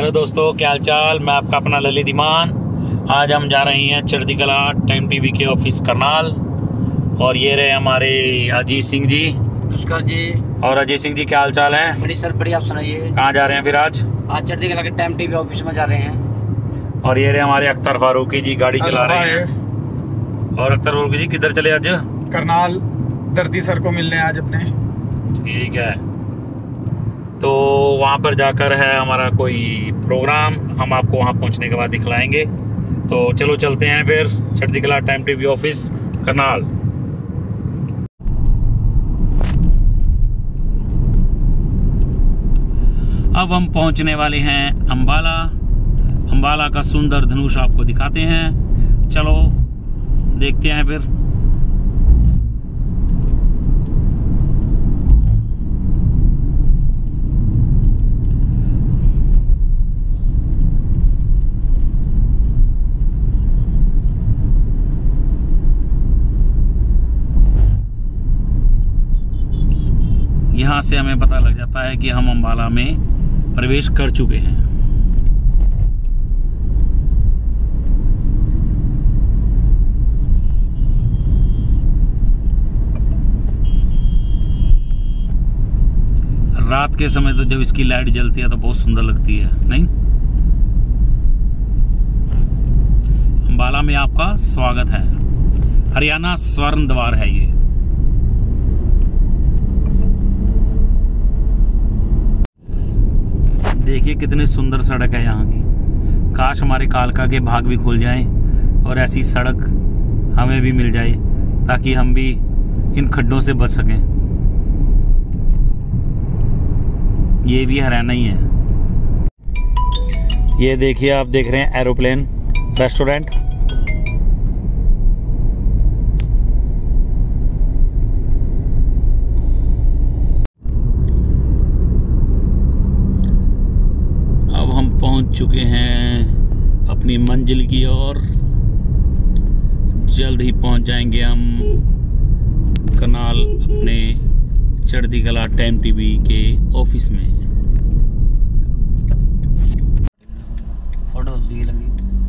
Hello दोस्तों, क्या हाल चाल। मैं आपका अपना ललित ईमान। आज हम जा रहे हैं चढ़ती कला टाइम टीवी के ऑफिस करनाल। और ये रहे हमारे अजीत सिंह जी। नमस्कार जी। और अजीत सिंह जी, क्या हाल चाल है? बड़ी सर, बढ़िया। आप सुनाइए, कहाँ जा रहे हैं फिर आज? चढ़ती कला के टाइम टीवी ऑफिस में जा रहे हैं। और ये रहे हमारे अख्तर फारूकी जी, गाड़ी चला रहे हैं। और अख्तर फारूकी जी किधर चले आज? करनाल दर्दी सर को मिलने आज अपने। ठीक है, तो वहाँ पर जाकर है हमारा कोई प्रोग्राम, हम आपको वहाँ पहुँचने के बाद दिखलाएंगे। तो चलो चलते हैं फिर चढ़ती Kala time TV office Karnal. अब हम पहुँचने वाले हैं अंबाला। अंबाला का सुंदर धनुष आपको दिखाते हैं। चलो देखते हैं फिर। यहाँ से हमें पता लग जाता है कि हम अंबाला में प्रवेश कर चुके हैं। रात के समय तो जब इसकी लाइट जलती है तो बहुत सुंदर लगती है, नहीं? अंबाला में आपका स्वागत है। हरियाणा स्वर्ण द्वार है ये। देखिए कितनी सुंदर सड़क है यहाँ की। काश हमारे कालका के भाग भी खुल जाएं और ऐसी सड़क हमें भी मिल जाए, ताकि हम भी इन खड्डों से बच सकें। ये भी हरियाणा ही है। ये देखिए, आप देख रहे हैं एरोप्लेन रेस्टोरेंट। पहुंच चुके हैं अपनी मंजिल की ओर। जल्द ही पहुंच जाएंगे हम करनाल अपने चढ़ती कला टाइम टीवी के ऑफिस में। फोटो लगी।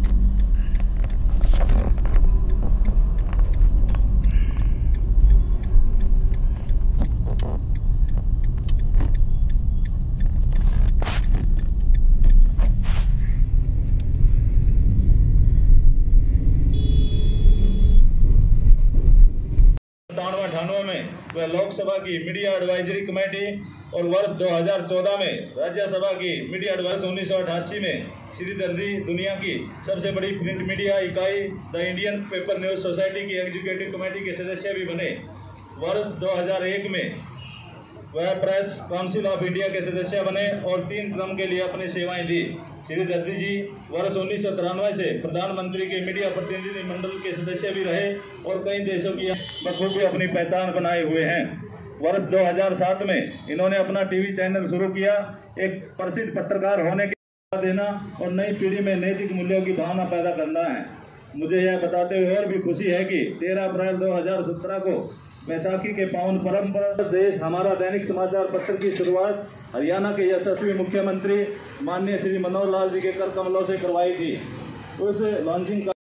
में वह लोकसभा की मीडिया एडवाइजरी कमेटी और वर्ष 2014 में राज्यसभा की मीडिया एडवाइजरी 1988 में श्री दर्दी दुनिया की सबसे बड़ी प्रिंट मीडिया इकाई the Indian paper news society की एग्जीक्यूटिव कमेटी के सदस्य भी बने। वर्ष 2001 में वह प्रेस काउंसिल ऑफ इंडिया के सदस्य बने और 3 टर्म के लिए अपनी सेवाएं दी। श्री दर्दी जी वर्ष 1993 से प्रधानमंत्री के मीडिया प्रतिनिधि मंडल के सदस्य भी रहे और कई देशों की बखूबी अपनी पहचान बनाए हुए हैं। वर्ष 2007 में इन्होंने अपना टीवी चैनल शुरू किया। एक प्रसिद्ध पत्रकार होने के देना और नई पीढ़ी में नैतिक मूल्यों की भावना पैदा करना है। मुझे यह बताते हुए और भी खुशी है कि 13 अप्रैल 2017 को वैसाखी के पावन पर्व पर देश हमारा दैनिक समाचार पत्र की शुरुआत हरियाणा के यशस्वी मुख्यमंत्री माननीय श्री मनोहर लाल जी के कर कमलों से करवाई थी। उस लॉन्चिंग का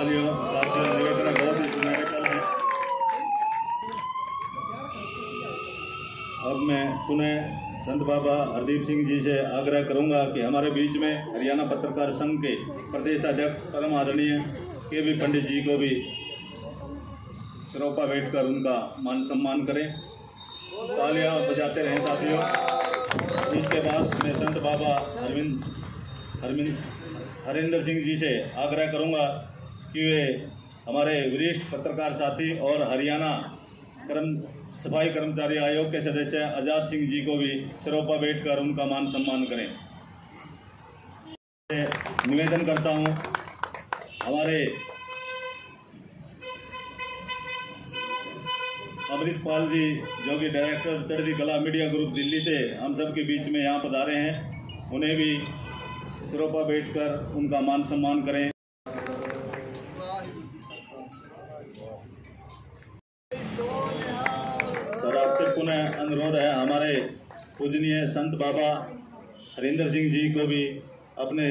अब मैं पुनः संत बाबा हरदीप सिंह जी से आग्रह करूंगा कि हमारे बीच में हरियाणा पत्रकार संघ के प्रदेश अध्यक्ष परम आदरणीय के पंडित जी को भी सिरोपा बैठकर उनका मान सम्मान करें। तालियां बजाते रहें साथियों। इसके बाद मैं संत बाबा हरिंदर सिंह जी से आग्रह करूंगा कि वे हमारे वरिष्ठ पत्रकार साथी और हरियाणा सफाई कर्मचारी आयोग के सदस्य आजाद सिंह जी को भी सिरोपा बैठकर उनका मान सम्मान करें। निवेदन करता हूं हमारे अमृतपाल जी, जो कि डायरेक्टर चढ़ती कला मीडिया ग्रुप दिल्ली से हम सब के बीच में यहाँ पधारे हैं, उन्हें भी सिरोपा बैठकर उनका मान सम्मान करें। सर आपसे पुनः अनुरोध है हमारे पूजनीय संत बाबा हरिंदर सिंह जी को भी अपने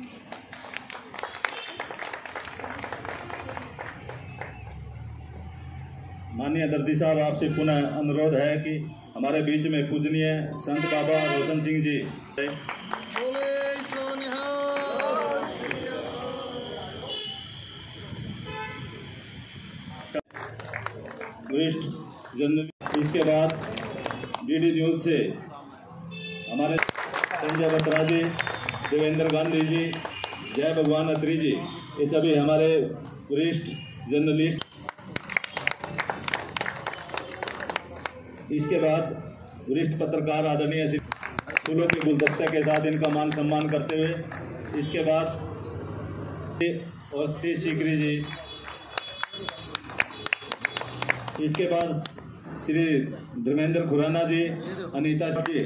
माननीय दर्दी साहब, आपसे पुनः अनुरोध है कि हमारे बीच में पूजनीय संत बाबा रोशन सिंह जी वरिष्ठ जर्नलिस्ट, इसके बाद डीडी न्यूज से हमारे संजय बत्रा जी, देवेंद्र गांधी जी, जय भगवान अत्री जी, ये सभी हमारे वरिष्ठ जर्नलिस्ट। इसके बाद वरिष्ठ पत्रकार आदरणीय फूलों के गुलदस्ते के साथ इनका मान सम्मान करते हुए, इसके बाद और सतीश सीकरी जी, इसके बाद श्री धर्मेंद्र खुराना जी, अनीता जी,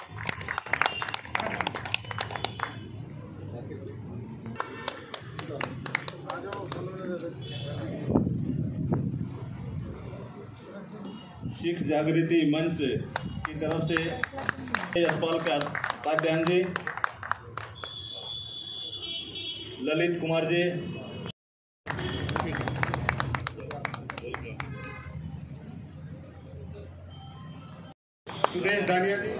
सिख जागृति मंच की तरफ से यशपाल काद्यान जी, ललित कुमार जी, सुरेश दानिया जी,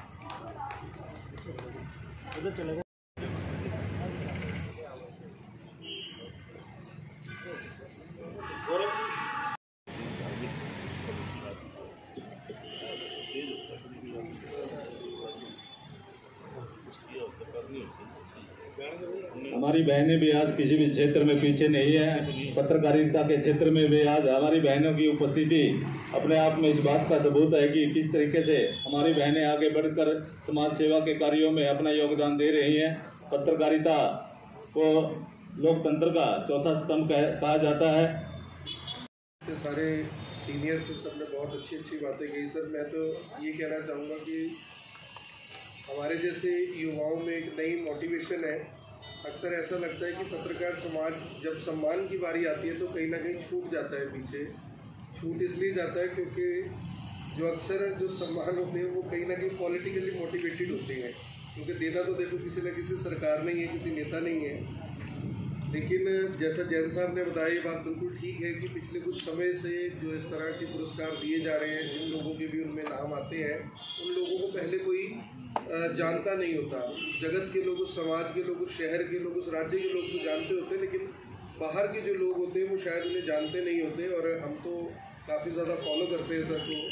हमारी बहनें भी आज किसी भी क्षेत्र में पीछे नहीं है। पत्रकारिता के क्षेत्र में भी आज हमारी बहनों की उपस्थिति अपने आप में इस बात का सबूत है कि किस तरीके से हमारी बहनें आगे बढ़कर समाज सेवा के कार्यों में अपना योगदान दे रही हैं। पत्रकारिता को लोकतंत्र का चौथा स्तंभ कहा जाता है। सारे सीनियर थे, सबने बहुत अच्छी बातें कही। सर, मैं तो ये कहना चाहूँगा कि हमारे जैसे युवाओं में एक नई मोटिवेशन है। अक्सर ऐसा लगता है कि पत्रकार समाज जब सम्मान की बारी आती है तो कहीं ना कहीं छूट जाता है पीछे। छूट इसलिए जाता है क्योंकि जो अक्सर जो सम्मान होते हैं वो कहीं ना कहीं पॉलिटिकली मोटिवेटेड होते हैं, क्योंकि देना तो देखो किसी न किसी सरकार नहीं है, किसी नेता नहीं है। लेकिन जैसा जैन साहब ने बताया, ये बात बिल्कुल ठीक है कि पिछले कुछ समय से जो इस तरह के पुरस्कार दिए जा रहे हैं, जिन लोगों के भी उनमें नाम आते हैं, उन लोगों को पहले कोई जानता नहीं होता। उस जगत के लोग, उस समाज के लोग, उस शहर के लोग, उस राज्य के लोग तो जानते होते हैं, लेकिन बाहर के जो लोग होते हैं वो शायद उन्हें जानते नहीं होते। और हम तो काफ़ी ज़्यादा फॉलो करते हैं सर को।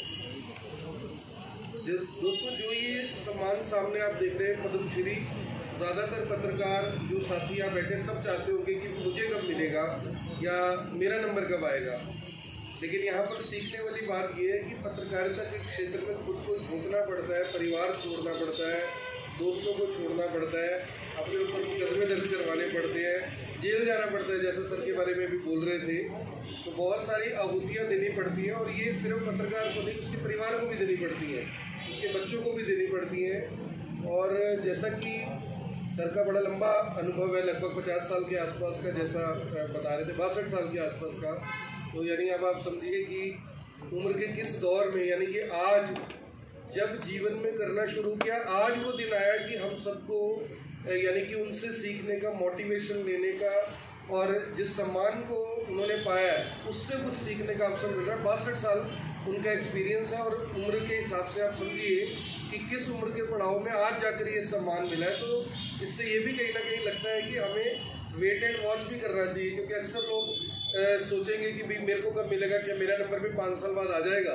दोस्तों, जो ये सम्मान सामने आप देख रहे हैं, पद्मश्री, ज़्यादातर पत्रकार जो साथी यहाँ बैठे सब चाहते होंगे कि मुझे कब मिलेगा या मेरा नंबर कब आएगा। लेकिन यहाँ पर सीखने वाली बात यह है कि पत्रकारिता के क्षेत्र में खुद को झोंकना पड़ता है, परिवार छोड़ना पड़ता है, दोस्तों को छोड़ना पड़ता है, अपने ऊपर मुकदमे दर्ज करवाने पड़ते हैं, जेल जाना पड़ता है, जैसा सर के बारे में भी बोल रहे थे। तो बहुत सारी आहुतियाँ देनी पड़ती हैं, और ये सिर्फ पत्रकार को नहीं, उसके परिवार को भी देनी पड़ती हैं, उसके बच्चों को भी देनी पड़ती हैं। और जैसा कि सर का बड़ा लंबा अनुभव है, लगभग 50 साल के आसपास का, जैसा बता रहे थे 62 साल के आसपास का। तो यानी अब आप समझिए कि उम्र के किस दौर में, यानी कि आज जब जीवन में करना शुरू किया, आज वो दिन आया कि हम सबको यानी कि उनसे सीखने का, मोटिवेशन लेने का, और जिस सम्मान को उन्होंने पाया है उससे कुछ सीखने का अवसर मिल रहा है। 62 साल उनका एक्सपीरियंस है, और उम्र के हिसाब से आप समझिए कि किस उम्र के पड़ाव में आज जाकर ये सम्मान मिला है। तो इससे ये भी कहीं ना कहीं लगता है कि हमें वेट एंड वॉच भी करना चाहिए, क्योंकि अक्सर लोग सोचेंगे कि भाई मेरे को कब मिलेगा, क्या मेरा नंबर भी 5 साल बाद आ जाएगा।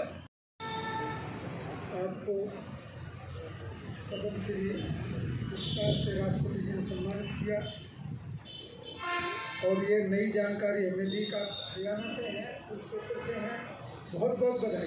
आपको पद्मश्री पुरस्कार से राष्ट्रपति जी ने सम्मानित किया, और ये नई जानकारी हमें दी का हरियाणा से है, कुरुक्षेत्र से है। बहुत बहुत बधाई।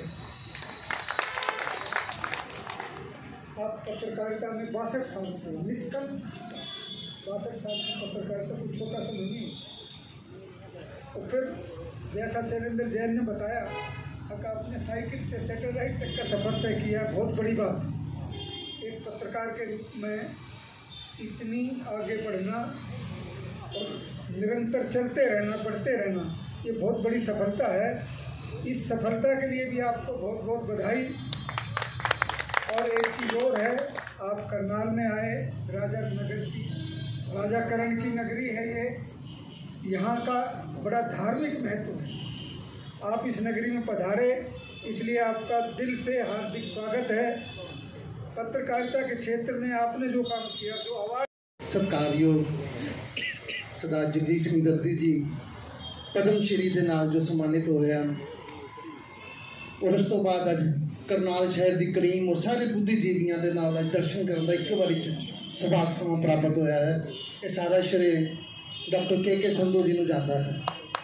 आप पत्रकारिता में 62 साल से निष्कल 62 साल की पत्रकारिता कोई छोटा सा नहीं है। तो फिर जैसा शैलेंद्र जैन ने बताया, आपने साइकिल से सैटेलाइट तक का सफर तय किया, बहुत बड़ी बात। एक पत्रकार के रूप में इतनी आगे बढ़ना और निरंतर चलते रहना, बढ़ते रहना, ये बहुत बड़ी सफलता है। इस सफलता के लिए भी आपको बहुत बहुत बधाई। और एक चीज़ और है, आप करनाल में आए, राजा नगर की राजाकरण की नगरी है ये, यहाँ का बड़ा धार्मिक महत्व है। आप इस नगरी में पधारे, इसलिए आपका दिल से हार्दिक स्वागत है। पत्रकारिता के क्षेत्र में आपने जो काम किया, जो अवार्ड सत्कारयोग सरदार जगजीत सिंह दर्दी जी पद्म श्री ਦੇ ਨਾਲ ਜੋ सम्मानित ਹੋਏ ਹਨ, और उस तो बाद ਅੱਜ करनाल शहर की करीम और सारे बुद्धिजीवियों के नाल ਅੱਜ दर्शन करने का एक बारी सुभाग समा प्राप्त होया है। ये सारा श्रेय डॉक्टर के संधू जी को जाता है।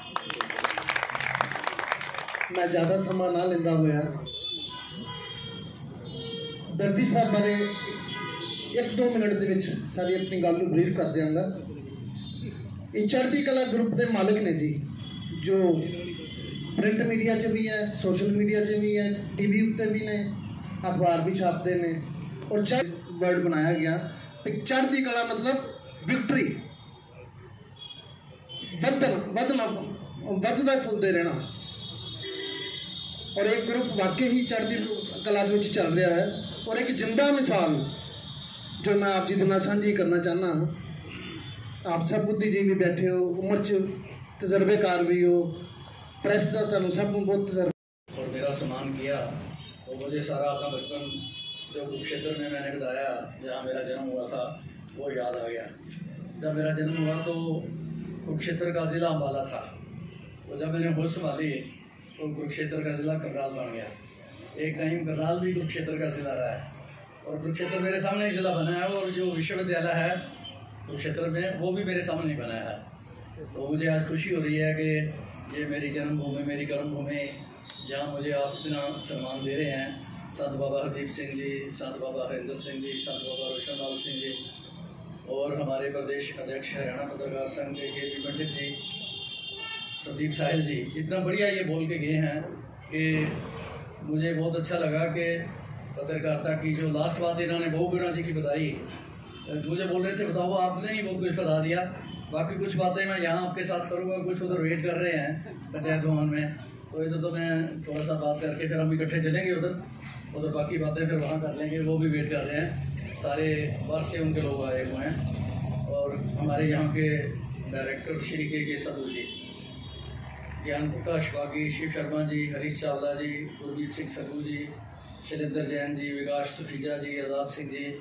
मैं ज़्यादा समा ना लेंदा होया दर्दी साहब बारे 1-2 मिनट के विच सारी अपनी गल ब्रीफ कर देंगा। ये चढ़ती कला ग्रुप के मालिक ने जी, जो प्रिंट मीडिया च भी है, सोशल मीडिया च भी है, टीवी उत्ते भी ने, अखबार भी छापते हैं। और वर्ड बनाया गया चढ़ती कला मतलब विक्ट्री, वधदा फुलते रहना। और एक ग्रुप वाकई ही चढ़ती कला में चल रहा है। और एक जिंदा मिसाल जो मैं आप जी के नाल साझी करना चाहना, आप सब बुद्धिजीवी बैठे हो, उम्र च तजर्बेकार भी हो, प्रेस का तुहानू सब बहुत तजर्बा। और मेरा सम्मान किया और मुझे सारा अपना बचपन जो कुरुक्षेत्र में मैंने बताया जहाँ मेरा जन्म हुआ था वो याद आ गया। जब मेरा जन्म हुआ तो कुरुक्षेत्र का ज़िला अम्बाला था, और जब मैंने होश संभाली तो कुरुक्षेत्र का ज़िला करनाल बन गया। एक टाइम करनाल भी कुरुक्षेत्र का ज़िला रहा है, और कुरुक्षेत्र मेरे सामने ही ज़िला बना है। और जो विश्वविद्यालय है कुरुक्षेत्र में वो भी मेरे सामने बना है। तो मुझे आज खुशी हो रही है कि ये मेरी जन्मभूमि, मेरी कर्मभूमि, जहाँ मुझे आप इतना सम्मान दे रहे हैं। संत बाबा हरदीप सिंह जी, संत बाबा हरिंदर सिंह जी, संत बाबा रोशनलाल सिंह जी, और हमारे प्रदेश अध्यक्ष हरियाणा पत्रकार संघ के पी पंडित जी, संदीप साहिल जी, इतना बढ़िया ये बोल के गए हैं कि मुझे बहुत अच्छा लगा कि पत्रकारिता की जो लास्ट बात इन्होंने बहु गुणा जी की बताई, मुझे बोल रहे थे बताओ आपने ही बहुत कुछ बता दिया। बाकी कुछ बातें मैं यहाँ आपके साथ करूँगा, कुछ उधर वेट कर रहे हैं पंचायत भवन में, तो इधर तो मैं थोड़ा सा बात करके फिर हम इकट्ठे चलेंगे उधर बाकी बातें फिर वहाँ कर लेंगे। वो भी वेट कर रहे हैं, सारे बाहर से उनके लोग आए हुए हैं। और हमारे यहाँ के डायरेक्टर श्री के संधू जी, ज्ञान प्रकाश बागी, शिव शर्मा जी, हरीश चावला जी, गुरमीत सिंह सत्तू जी, शैलेंद्र जैन जी, विकास सुखीजा जी, आज़ाद सिंह जी,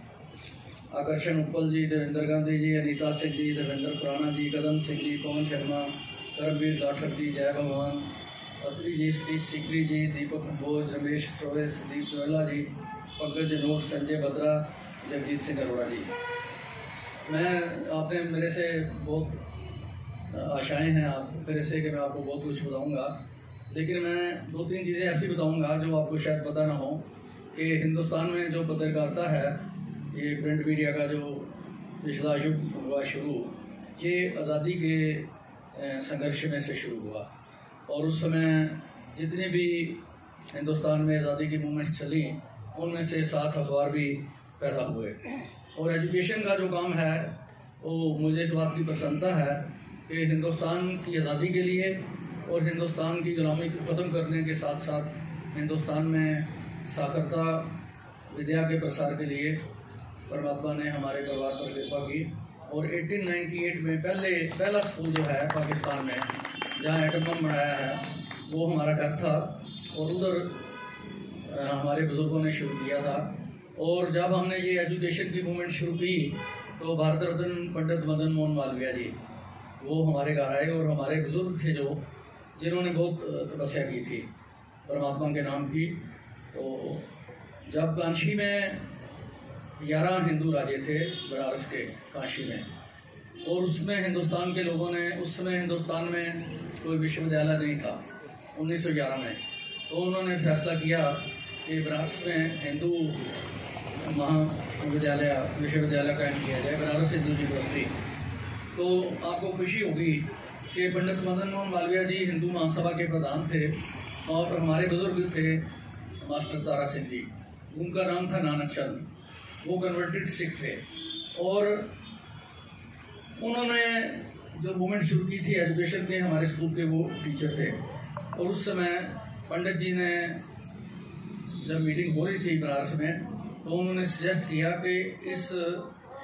आकर्षण उपल जी, देवेंद्र गांधी जी, अनीता सिंह जी, देवेंद्र खुराना जी, कदम सिंह जी, पवन शर्मा, करमवीर लाठर जी, जय भगवान, अत्री जी, सतीश सीकरी जी, दीपक कंबोज, रमेश सरोए, संदीप जोला जी, पंकज जनोट, संजय बद्रा, जगजीत सिंह अरोड़ा जी। मैं आपने मेरे से बहुत आशाएं हैं आप मेरे से कि मैं आपको बहुत कुछ बताऊंगा, लेकिन मैं 2-3 चीज़ें ऐसी बताऊंगा जो आपको शायद पता ना हो कि हिंदुस्तान में जो पत्रकारिता है, ये प्रिंट मीडिया का जो पिछला युग हुआ शुरू, ये आज़ादी के संघर्ष में से शुरू हुआ। और उस समय जितने भी हिंदुस्तान में आज़ादी की मूवमेंट्स चली, उनमें से 7 अखबार भी पैदा हुए। और एजुकेशन का जो काम है वो मुझे इस बात की प्रसन्नता है कि हिंदुस्तान की आज़ादी के लिए और हिंदुस्तान की गुलामी को ख़त्म करने के साथ साथ हिंदुस्तान में साक्षरता विद्या के प्रसार के लिए परमात्मा ने हमारे परिवार पर कृपा की। और 1898 में पहला स्कूल जो है पाकिस्तान में जहाँ एटम बम बनाया है वो हमारा घर था, और उधर हमारे बुज़ुर्गों ने शुरू किया था। और जब हमने ये एजुकेशन की मूवमेंट शुरू की तो भारत रत्न पंडित मदन मोहन मालवीय जी वो हमारे घर आए, और हमारे बुज़ुर्ग थे जिन्होंने बहुत तपस्या की थी परमात्मा के नाम की। तो जब काशी में 11 हिंदू राजे थे बनारस के काशी में, और उसमें हिंदुस्तान के लोगों ने, उस समय हिंदुस्तान में कोई विश्वविद्यालय नहीं था 1911 में, तो उन्होंने फैसला किया कि बनारस में हिंदू विश्वविद्यालय कायम किया जाए, बनारस हिंदू यूनिवर्सिटी। तो आपको खुशी होगी कि पंडित मदन मोहन मालवीय जी हिंदू महासभा के प्रधान थे, और हमारे बुजुर्ग थे मास्टर तारा सिंह जी, उनका नाम था नानक चंद, वो कन्वर्टेड सिख थे। और उन्होंने जो मूवमेंट शुरू की थी एजुकेशन के, हमारे स्कूल के वो टीचर थे। और उस समय पंडित जी ने जब मीटिंग हो रही थी बनारस में, तो उन्होंने सजेस्ट किया कि इस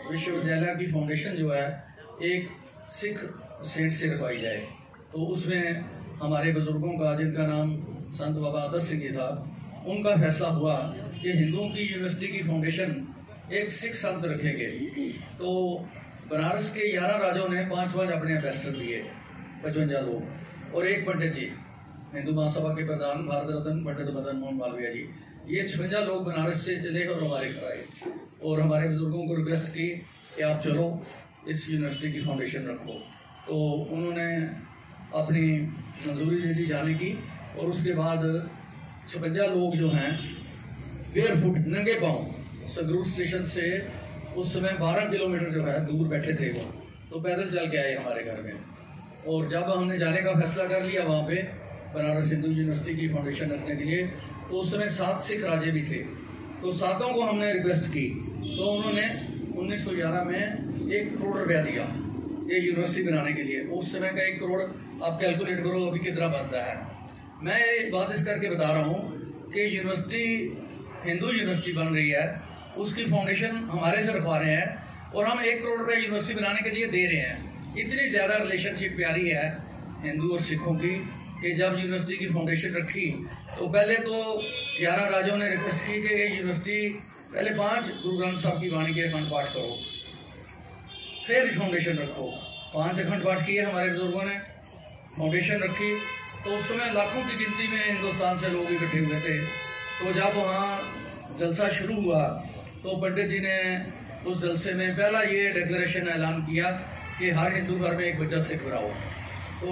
विश्वविद्यालय की फाउंडेशन जो है एक सिख सेंट से रखवाई जाए। तो उसमें हमारे बुजुर्गों का, जिनका नाम संत बाबा आदर सिंह जी था, उनका फैसला हुआ कि हिंदुओं की यूनिवर्सिटी की फाउंडेशन एक सिख संत रखेंगे। तो बनारस के 11 राजाओं ने 5 अपने एम्बेसडर दिए, 55 लोग, और एक पंडित जी, हिंदू महासभा के प्रधान भारत रत्न पंडित मदन मोहन मालवीय जी, ये 56 लोग बनारस से चले और हमारे घर आए और हमारे बुजुर्गों को रिक्वेस्ट की कि आप चलो इस यूनिवर्सिटी की फाउंडेशन रखो। तो उन्होंने अपनी मंजूरी दे दी जाने की, और उसके बाद 56 लोग जो हैं बेयर फुट, नंगे पाँव, संगरूर स्टेशन से उस समय 12 किलोमीटर जो है दूर बैठे थे वो, तो पैदल चल के आए हमारे घर में। और जब हमने जाने का फैसला कर लिया वहाँ पे बनारस हिंदू यूनिवर्सिटी की फाउंडेशन रखने के लिए, तो उस समय 7 सिख राजे भी थे। तो 7 को हमने रिक्वेस्ट की, तो उन्होंने 1911 में 1 करोड़ रुपया दिया ये यूनिवर्सिटी बनाने के लिए। उस समय का 1 करोड़ आप कैलकुलेट करो अभी कितना बनता है। मैं ये बात इस करके बता रहा हूँ कि यूनिवर्सिटी हिंदू यूनिवर्सिटी बन रही है, उसकी फाउंडेशन हमारे से रखवा रहे हैं और हम 1 करोड़ रुपये यूनिवर्सिटी बनाने के लिए दे रहे हैं। इतनी ज़्यादा रिलेशनशिप प्यारी है हिंदू और सिखों की कि जब यूनिवर्सिटी की फाउंडेशन रखी तो पहले तो 11 राजाओं ने रिक्वेस्ट की कि ये यूनिवर्सिटी पहले 5 गुरु ग्रंथ साहब की वाणी के अखंड पाठ करो, फिर फाउंडेशन रखो। 5 अखंड पाठ किए हमारे बुजुर्गों ने, फाउंडेशन रखी। तो उस समय लाखों की गिनती में हिंदुस्तान से लोग इकट्ठे हुए थे। तो जब वहाँ जलसा शुरू हुआ तो पंडित जी ने उस जलसे में पहला ये डिक्लेरेशन ऐलान किया कि हर हिंदू घर में एक बच्चा सिख बनाओ। तो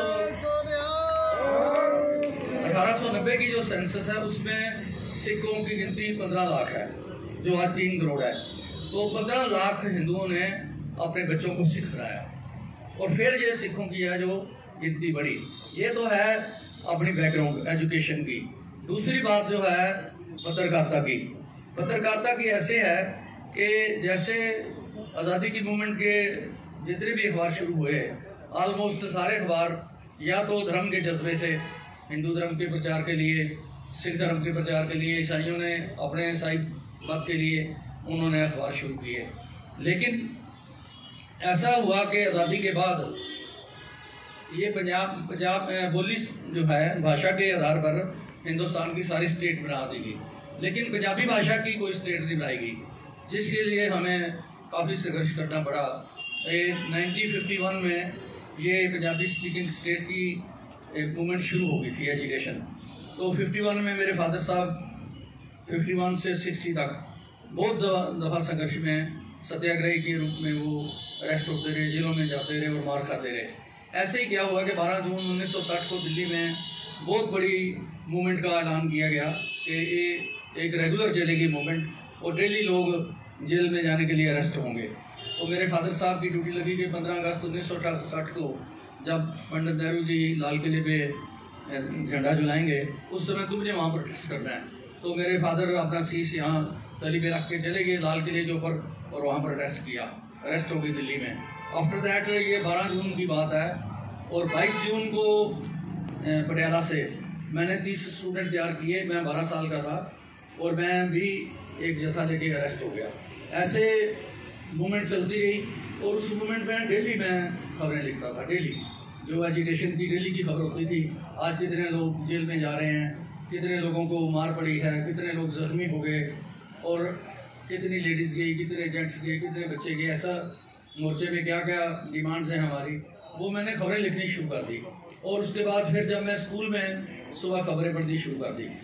1890 की जो सेंसस है उसमें सिखों की गिनती 15 लाख है, जो आज 3 करोड़ है। तो 15 लाख हिंदुओं ने अपने बच्चों को सिख बनाया और फिर ये सिखों की है जो गिनती बढ़ी। ये तो है अपनी बैकग्राउंड एजुकेशन की। दूसरी बात जो है पत्रकारिता की। पत्रकारिता की ऐसे है कि जैसे आज़ादी की मूवमेंट के जितने भी अखबार शुरू हुए, ऑलमोस्ट सारे अखबार या तो धर्म के जज्बे से, हिंदू धर्म के प्रचार के लिए, सिख धर्म के प्रचार के लिए, ईसाइयों ने अपने ईसाई मत के लिए उन्होंने अखबार शुरू किए। लेकिन ऐसा हुआ कि आज़ादी के बाद ये पंजाब बोली जो है भाषा के आधार पर हिंदुस्तान की सारी स्टेट बना दी गई, लेकिन पंजाबी भाषा की कोई स्टेट नहीं बनाई गई, जिसके लिए हमें काफ़ी संघर्ष करना पड़ा। 1951 में ये पंजाबी स्पीकिंग स्टेट की एक मूवमेंट शुरू हो गई थी एजुकेशन। तो 51 में मेरे फादर साहब 51 से 60 तक बहुत दफ़ा संघर्ष में सत्याग्रही के रूप में वो अरेस्ट होते रहे, जेलों में जाते रहे और मार खाते रहे। ऐसे ही क्या हुआ कि 12 जून 1960 को दिल्ली में बहुत बड़ी मूवमेंट का ऐलान किया गया कि ये एक रेगुलर चलेगी मूवमेंट और डेली लोग जेल में जाने के लिए अरेस्ट होंगे। तो मेरे फादर साहब की ड्यूटी लगी कि 15 अगस्त 1960 को जब पंडित नेहरू जी लाल किले पे झंडा झुलाएंगे उस समय तुमने वहाँ प्रोटेस्ट करना है। तो मेरे फादर अपना शीश यहाँ तली पे रख के चले गए लाल किले के ऊपर और वहाँ प्रोटेस्ट किया, अरेस्ट हो गई दिल्ली में। आफ्टर दैट ये 12 जून की बात है और 22 जून को पटियाला से मैंने 30 स्टूडेंट तैयार किए। मैं 12 साल का था और मैं भी एक जथा लेके अरेस्ट हो गया। ऐसे मूवमेंट चलती रही और उस मूवमेंट में डेली मैं खबरें लिखता था। डेली जो एजुकेशन की डेली की खबर होती थी, आज कितने लोग जेल में जा रहे हैं, कितने लोगों को मार पड़ी है, कितने लोग जख्मी हो गए और कितनी लेडीज़ गई, कितने जेंट्स गए, कितने बच्चे गए, ऐसा मोर्चे में क्या क्या डिमांड्स हैं हमारी, वो मैंने खबरें लिखनी शुरू कर दी। और उसके बाद फिर जब मैं स्कूल में सुबह खबरें पढ़नी शुरू कर दी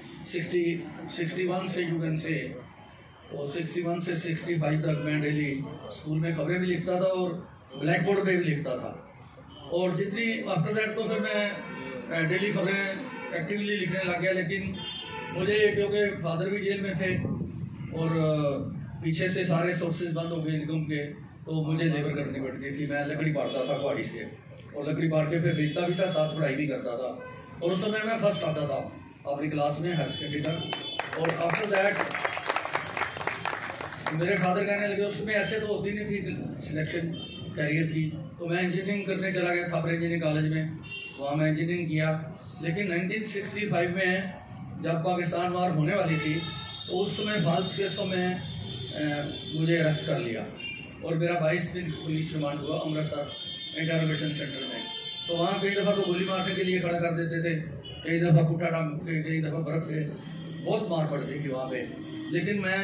61 से यूएन से, तो 61 से 65 तक मैं डेली स्कूल में खबरें भी लिखता था और ब्लैक बोर्ड पे भी लिखता था। और जितनी आफ्टर दैट तो फिर मैं डेली खबरें एक्टिवली लिखने लग गया। लेकिन मुझे क्योंकि फादर भी जेल में थे और पीछे से सारे सोर्सेज बंद हो गए इनकम के, तो मुझे लेबर करनी पड़ती थी। मैं लकड़ी काटता था पहाड़ी से और लकड़ी काट के फिर बेचता भी था, साथ पढ़ाई भी करता था। और उस समय मैं फर्स्ट आता था अपनी क्लास में हायर सेकेंडरी तक। और आफ्टर दैट मेरे फादर कहने लगे, उसमें ऐसे तो होती नहीं थी सिलेक्शन कैरियर की, तो मैं इंजीनियरिंग करने चला गया थापर इंजीनियरिंग कॉलेज में, वहाँ मैं इंजीनियरिंग किया। लेकिन 1965 में जब पाकिस्तान वार होने वाली थी तो उस समय फाल्स केसों में मुझे अरेस्ट कर लिया और मेरा 22 दिन पुलिस रिमांड हुआ अमृतसर इंटरोगेशन सेंटर में। तो वहाँ कई दफ़ा तो गोली मारने के लिए खड़ा कर देते थे, कई दफ़ा पुट्ठा डाल के, कई दफ़ा बर्फ़ के, बहुत मार पड़ती थी वहाँ पे। लेकिन मैं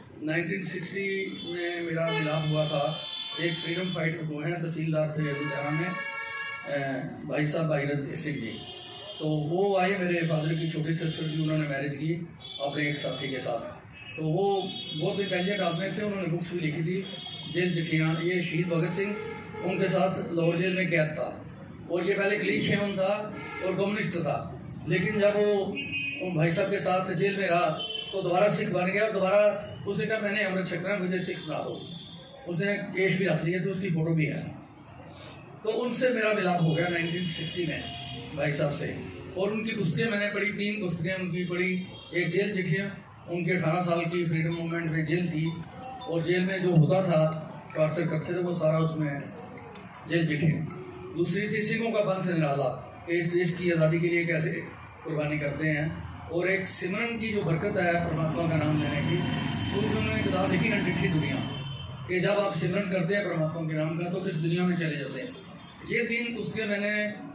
1960 में मेरा मिलाप हुआ था, एक फ्रीडम फाइटर हुए हैं तहसीलदार थे लुधियाना में, भाई साहब भाईरथ सिंह जी। तो वो आए, मेरे फादर की छोटी सिस्टर की उन्होंने मैरिज की अपने एक साथी के साथ। तो वो बहुत इंटेलिजेंट आदमी थे, उन्होंने बुक्स भी लिखी थी, जेल चिट्ठियाँ। ये शहीद भगत सिंह उनके साथ लाहौर जेल में कैद था, और ये पहले क्लीन शेवन था और कम्युनिस्ट था। लेकिन जब वो भाई साहब के साथ जेल में रहा तो दोबारा सिख बन गया। दोबारा उसने कहा मैंने अमृत छकना, मुझे सिख बना दो। उसने केश भी रख लिए थे, उसकी फ़ोटो भी है। तो उनसे मेरा मिलाप हो गया 1960 में भाई साहब से। और उनकी पुस्तकें मैंने पढ़ी, 3 पुस्तकें उनकी पढ़ी। एक जेल चिट्ठियाँ, उनकी 18 साल की फ्रीडम मूवमेंट में जेल थी, और जेल में जो होता था टॉर्चर करते थे वो सारा उसमें जेल चिट्ठियाँ। दूसरी थी सिखों का पंथ निराला, कि इस देश की आज़ादी के लिए कैसे कुर्बानी करते हैं। और एक सिमरन की जो बरकत है परमात्मा का नाम लेने की, तो उन्होंने किताब लिखी अनडिठी दुनिया, कि जब आप सिमरन करते हैं परमात्मा के नाम का तो किस दुनिया में चले जाते हैं। ये 3 पुस्तकें मैंने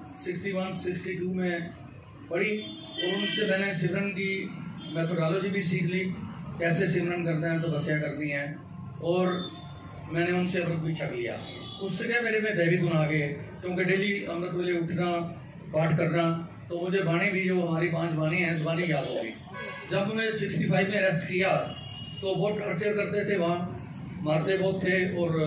61-62 में पढ़ी, और उनसे मैंने सिमरन की मैथोडोलॉजी भी सीख ली, कैसे सिमरन करते हैं, तपस्या करनी है। और मैंने उनसे अमृत भी छक लिया। उससे क्या मेरे में दैवी गुण आ गए, क्योंकि डेली अमृत वेले उठना, पाठ करना, तो मुझे बाणी भी जो हमारी 5 बाणी हैं, इस बाणी याद होगी। जब मैं 65 में अरेस्ट किया तो बहुत टॉर्चर करते थे, वहाँ मारते बहुत थे और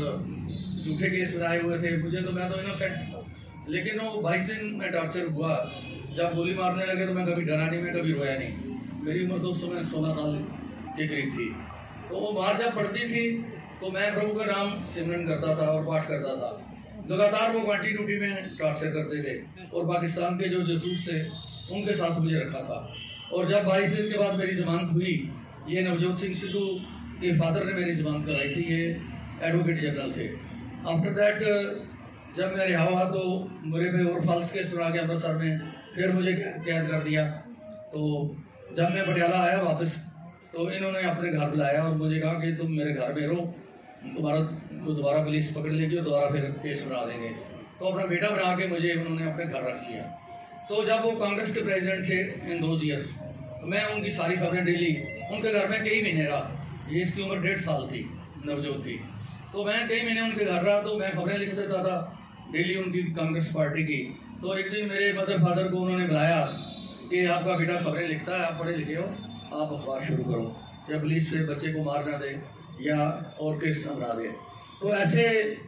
झूठे केस बनाए हुए थे मुझे। तो मैं तो इनोसेंट था, लेकिन वो 22 दिन में टॉर्चर हुआ। जब गोली मारने लगे तो मैं कभी डरा नहीं, मैं कभी रोया नहीं। मेरी उम्र तो उस समय 16 साल के करीब थी। तो वो मार जब पड़ती थी तो मैं प्रभु का नाम सिमरन करता था और पाठ करता था। लगातार वो क्वांटिटी में टॉर्चर करते थे, और पाकिस्तान के जो जासूस थे उनके साथ मुझे रखा था। और जब 22 दिन के बाद मेरी जमानत हुई, ये नवजोत सिंह सिद्धू के फादर ने मेरी जमानत कराई थी, ये एडवोकेट जनरल थे। आफ्टर दैट जब मैं रिहा हुआ तो मेरे पे और फॉल्स केस बना के अमृतसर में फिर मुझे कैद कर दिया। तो जब मैं पटियाला आया वापस, तो इन्होंने अपने घर बुलाया और मुझे कहा कि तुम मेरे घर में रहो, तुम्हारा तो दोबारा पुलिस पकड़ लेगी और दोबारा फिर केस बना देंगे। तो अपना बेटा बना के मुझे उन्होंने अपने घर रख लिया। तो जब वो कांग्रेस के प्रेसिडेंट थे इन 2 ईयर्स, मैं उनकी सारी खबरें डेली उनके घर में कई महीने रहा। ये इसकी उम्र 1.5 साल थी नवजोत की। तो मैं कई महीने उनके घर रहा, तो मैं खबरें लिख देता था डेली उनकी कांग्रेस पार्टी की। तो एक दिन मेरे मदर फादर को उन्होंने बुलाया कि आपका बेटा खबरें लिखता है, आप पढ़े लिखे हो, आप अखबार शुरू करो, या पुलिस पे बच्चे को मार ना दे या और केस न बना दे। तो ऐसे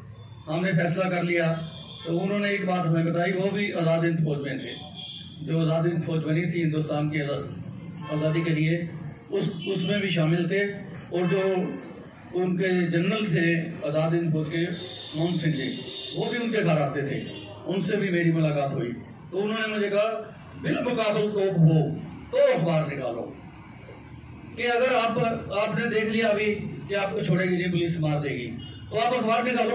हमने फैसला कर लिया। तो उन्होंने एक बात हमें बताई, वो भी आज़ाद हिंद फौज में थे, जो आज़ाद हिंद फौज बनी थी हिंदुस्तान की आज़ादी के लिए, उसमें भी शामिल थे। और जो उनके जनरल थे आज़ाद हिंद फौज के मोहन सिंह जी, वो भी उनके घर आते थे, उनसे भी मेरी मुलाकात हुई। तो उन्होंने मुझे कहा बिलमुकाबल तोप हो तो अखबार निकालो, कि अगर आपने देख लिया अभी कि आपको छोड़ेगी नहीं, पुलिस मार देगी, तो आप अखबार निकालो।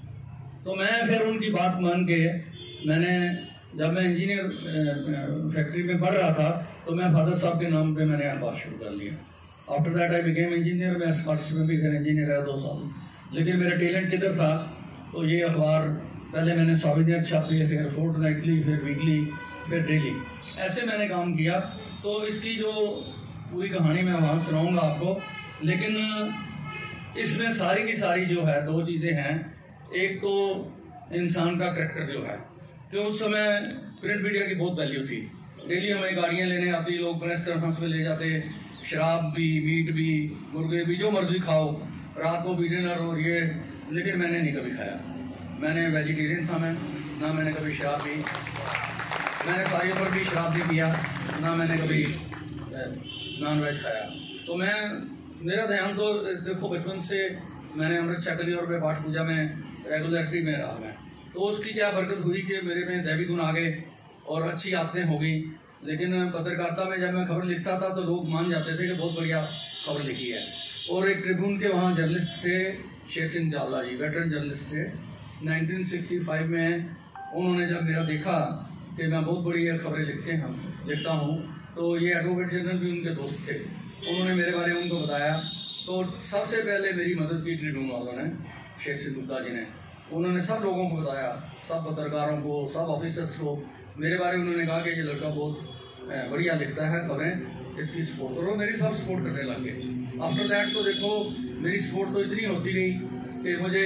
तो मैं फिर उनकी बात मान के, मैंने जब मैं इंजीनियर फैक्ट्री में पढ़ रहा था तो मैं फादर साहब के नाम पे मैंने अखबार शुरू कर लिया। After that I became engineer. मैं स्कॉट्स में भी फिर इंजीनियर रहा 2 साल। लेकिन मेरा टैलेंट किधर था, तो ये अखबार पहले मैंने सॉविनियर छापी, फिर फोर्टनाइटली, फिर वीकली, फिर डेली, ऐसे मैंने काम किया। तो इसकी जो पूरी कहानी मैं वहाँ सुनाऊँगा आपको, लेकिन इसमें सारी की सारी जो है 2 चीज़ें हैं। एक तो इंसान का करैक्टर जो है, कि उस समय प्रिंट मीडिया की बहुत वैल्यू थी। डेली हमें गाड़ियाँ लेने आती, लोग प्रेस कॉन्फ्रेंस में ले जाते, शराब भी, मीट भी, मुर्गे भी, जो मर्जी खाओ, रात को भी डिनर और ये। लेकिन मैंने नहीं कभी खाया, मैंने वेजिटेरियन था मैं, ना मैंने कभी शराब पी, मैंने सारी उम्र भी शराब नहीं पिया, ना मैंने कभी नॉन वेज खाया। तो मेरा ध्यान तो देखो बचपन से मैंने अमृत छक लिया और मैं पाठ पूजा में रेगुलरिटी में रहा मैं। तो उसकी क्या बरकत हुई कि मेरे में दैवी गुण आ गए और अच्छी आदतें हो गई। लेकिन पत्रकारिता में जब मैं खबर लिखता था तो लोग मान जाते थे कि बहुत बढ़िया खबर लिखी है। और एक ट्रिब्यून के वहाँ जर्नलिस्ट थे शेर सिंह चावला जी, वेटरन जर्नलिस्ट थे। 1965 में उन्होंने जब मेरा देखा कि मैं बहुत बढ़िया खबरें लिखता हूँ, तो ये एडवोकेट जनरल भी उनके दोस्त थे, उन्होंने मेरे बारे में उनको बताया। तो सबसे पहले मेरी मदद की ट्रिब्यून वालों ने, शेर सिंह गुप्ता जी ने, उन्होंने सब लोगों को बताया, सब पत्रकारों को, सब ऑफिसर्स को मेरे बारे में उन्होंने कहा कि ये लड़का बहुत बढ़िया लिखता है खबरें, इसकी सपोर्ट करो। मेरी सब सपोर्ट करने लग गए। आफ्टर दैट तो देखो मेरी सपोर्ट तो इतनी होती गई कि मुझे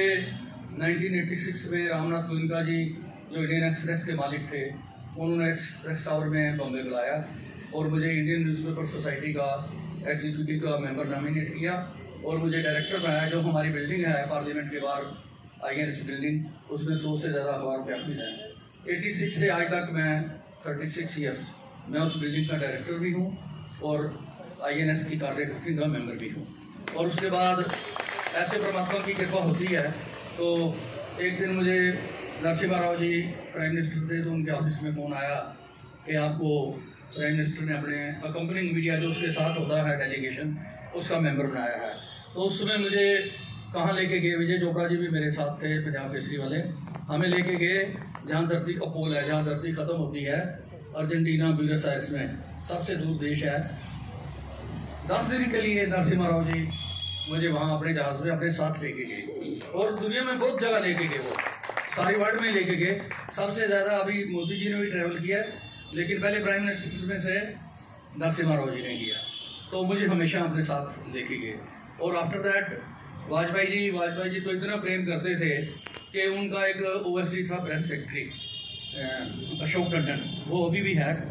1986 में रामनाथ गोयनका जी जो इंडियन एक्सप्रेस के मालिक थे, उन्होंने एक्सप्रेस टावर में बॉम्बे बुलाया और मुझे इंडियन न्यूज़पेपर सोसाइटी का एग्जीक्यूटिव का मेंबर नॉमिनेट किया और मुझे डायरेक्टर बनाया। जो हमारी बिल्डिंग है पार्लियामेंट के बाहर INC बिल्डिंग, उसमें 100 से ज़्यादा अखबार के ऑफिस हैं। 86 से आज तक मैं 36 ईयर्स मैं उस बिल्डिंग का डायरेक्टर भी हूँ और INS की कार्यकारिणी का मेंबर भी हूँ। और उसके बाद ऐसे परमात्मा की कृपा होती है तो एक दिन मुझे नरसिम्हा राव जी प्राइम मिनिस्टर थे, तो उनके ऑफिस में फ़ोन आया कि आपको प्राइम मिनिस्टर ने अपने अकम्पनिंग मीडिया जो उसके साथ होता है डेलीगेशन, उसका मेंबर बनाया है। तो उस समय मुझे कहाँ लेके गए, विजय चोपड़ा जी भी मेरे साथ थे, पंजाब केसरी वाले, हमें लेके गए जहाँ धरती का पोल है, जहाँ धरती ख़त्म होती है, अर्जेंटीना ब्यूनस आयर्स में, सबसे दूर देश है। 10 दिन के लिए नरसिम्हा राव जी मुझे वहाँ अपने जहाज़ में अपने साथ लेके गए और दुनिया में बहुत जगह लेके गए, वो सारी वर्ल्ड में लेके गए। सबसे ज़्यादा अभी मोदी जी ने भी ट्रैवल किया, लेकिन पहले प्राइम मिनिस्टर में से नरसिम्हा राव जी ने किया, तो मुझे हमेशा अपने साथ लेके गए। और आफ्टर दैट वाजपेयी जी तो इतना प्रेम करते थे कि उनका एक OSD था प्रेस सेक्रेटरी अशोक टंडन, वो अभी भी है।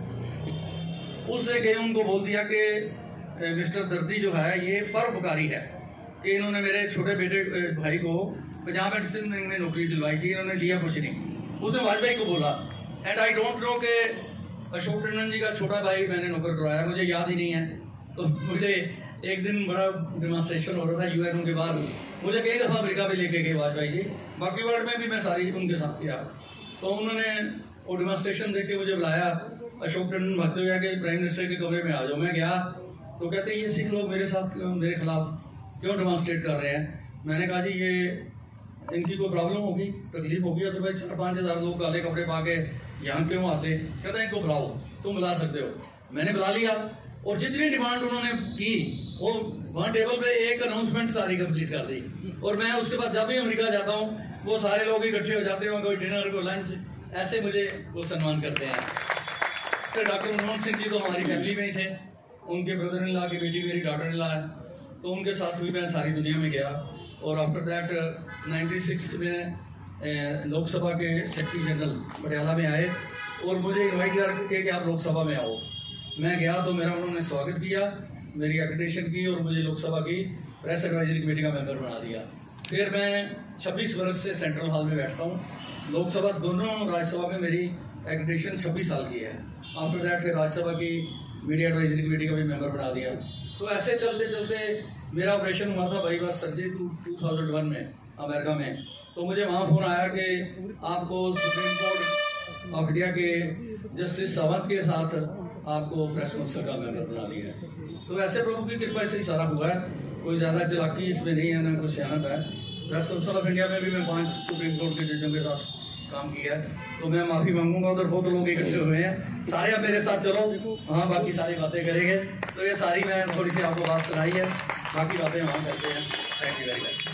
उससे गए उनको बोल दिया कि मिस्टर दर्दी जो है ये परोपकारी है, कि इन्होंने मेरे छोटे बेटे भाई को पंजाब एंड सिंध में नौकरी दिलवाई थी, इन्होंने लिया कुछ नहीं। उसने वाजपेयी को बोला एंड आई डोंट नो कि अशोक टंडन जी का छोटा भाई मैंने नौकर करवाया, मुझे याद ही नहीं है। तो मुझे एक दिन बड़ा डेमोन्स्ट्रेशन हो रहा था UN के बाहर, मुझे कई दफ़ा अमेरिका भी लेके गए वाजपेयी जी, बाकी वर्ल्ड में भी मैं सारी उनके साथ किया। तो उन्होंने वो डेमोन्स्ट्रेशन देख के मुझे बुलाया, अशोक टंडन भागते हुए कि प्राइम मिनिस्टर के कमरे में आ जाओ। मैं गया तो कहते ये सिख लोग मेरे साथ मेरे खिलाफ क्यों डेमोन्स्ट्रेट कर रहे हैं। मैंने कहा जी ये इनकी कोई प्रॉब्लम होगी, तकलीफ होगी, तो भाई 4-5 हज़ार लोग काले कपड़े पा के यहाँ क्यों आते। कहते हैं इनको बुलाओ, तुम बुला सकते हो। मैंने बुला लिया और जितनी डिमांड उन्होंने की वो वहाँ टेबल पे एक अनाउंसमेंट सारी कंप्लीट कर दी। और मैं उसके बाद जब भी अमेरिका जाता हूँ वो सारे लोग इकट्ठे हो जाते हैं, कोई डिनर कोई लंच, ऐसे मुझे वो सम्मान करते हैं। फिर डॉक्टर मनमोहन सिंह जी तो हमारी फैमिली में ही थे, उनके ब्रदर इन लॉ की बेटी मेरी डॉटर इन लॉ है, तो उनके साथ भी मैं सारी दुनिया में गया। और आफ्टर दैट 96 में लोकसभा के सेक्रेटरी जनरल पटियाला में आए और मुझे इन्वाइट करके कि आप लोकसभा में आओ। मैं गया तो मेरा उन्होंने स्वागत किया, मेरी एक्रेडिटेशन की और मुझे लोकसभा की प्रेस एडवाइजरी कमेटी का मेंबर बना दिया। फिर मैं 26 वर्ष से सेंट्रल हॉल में बैठता हूँ। लोकसभा दोनों राज्यसभा में मेरी एक्रेडिटेशन 26 साल की है। आफ्टर दैट फिर राज्यसभा की मीडिया एडवाइजरी कमेटी का भी मेंबर बना दिया। तो ऐसे चलते चलते मेरा ऑपरेशन हुआ था बाईपास सर्जरी 2001 में अमेरिका में। तो मुझे वहाँ फ़ोन आया कि आपको सुप्रीम कोर्ट ऑफ इंडिया के जस्टिस सावंत के साथ आपको प्रेस काउंसिल का मेंबर बना दिया है। तो ऐसे प्रभु की कृपा से ही सारा हुआ है, कोई ज़्यादा चालाकी इसमें नहीं है, ना कोई सियानत है। प्रेस काउंसिल ऑफ इंडिया में भी मैं 5 सुप्रीम कोर्ट के जजों के साथ काम किया है। तो मैं माफ़ी मांगूंगा, उधर बहुत लोग इकट्ठे हुए हैं, सारे आप मेरे साथ चलो, हाँ बाकी सारी बातें करेंगे। तो ये सारी मैं थोड़ी सी आपको बात सुनाई है, बाकी बातें वहाँ करते हैं। Thank you very much.